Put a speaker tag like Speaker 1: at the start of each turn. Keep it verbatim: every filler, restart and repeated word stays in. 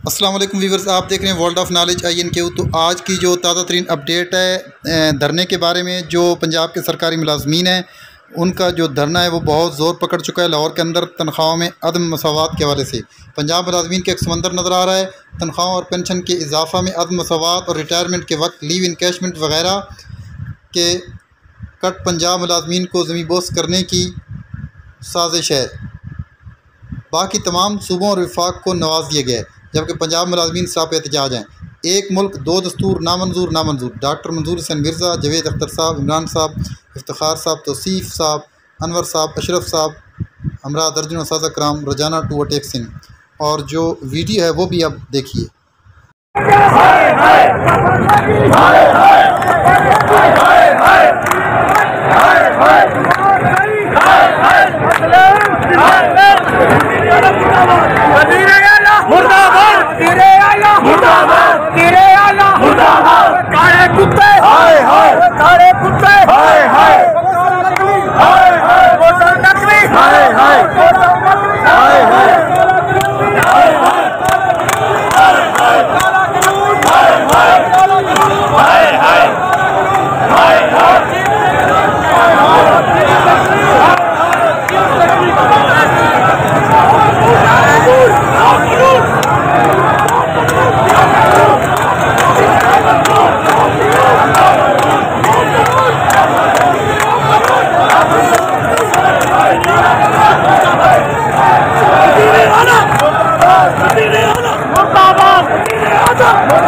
Speaker 1: अस्सलाम वालेकुम व्यूअर्स, आप देख रहे हैं world of knowledge I N Q. तो आज की जो ताज़ा तरीन अपडेट है धरने के बारे में, जो पंजाब के सरकारी मुलाजमीन हैं उनका जो धरना है वो बहुत ज़ोर पकड़ चुका है। लाहौर के अंदर तनख्वाहों में अदम मसावात के हवाले से पंजाब मुलाजमीन का एक समंदर नज़र आ रहा है। तनख्वाहों और पेंशन के इजाफा में अदम मसावात और रिटायरमेंट के वक्त लीव इनकैशमेंट वगैरह के कट पंजाब मुलाजमीन को ज़मीन बोस करने की साजिश है। बाकी तमाम सूबों और विफाक को नवाज दिया गया है, जबकि पंजाब मुलाजमीन साफ एहतजाज हैं। एक मुल्क दो दस्तूर नामंजूर नामंजूर डॉक्टर मंजूर हुसैन मिर्ज़ा, जवेद अख्तर साहब, इमरान साहब, इफ्तिखार साहब, तौसीफ़ साहब, अनवर साहब, अशरफ साहब, हमरा दर्जनों साज़ा कराम रोजाना टू अटैक सिंह। और जो वीडियो है वो भी आप देखिए।
Speaker 2: मुर्दाबाद।